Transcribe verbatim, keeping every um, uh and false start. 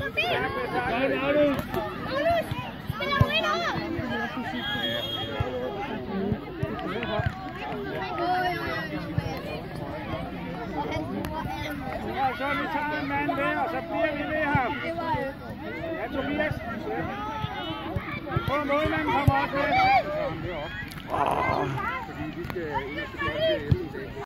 Så vi tager en mand mere, og så bliver vi ved ham. Ja, Tobias. Prøv målmanden kommer også med. Fordi vi skal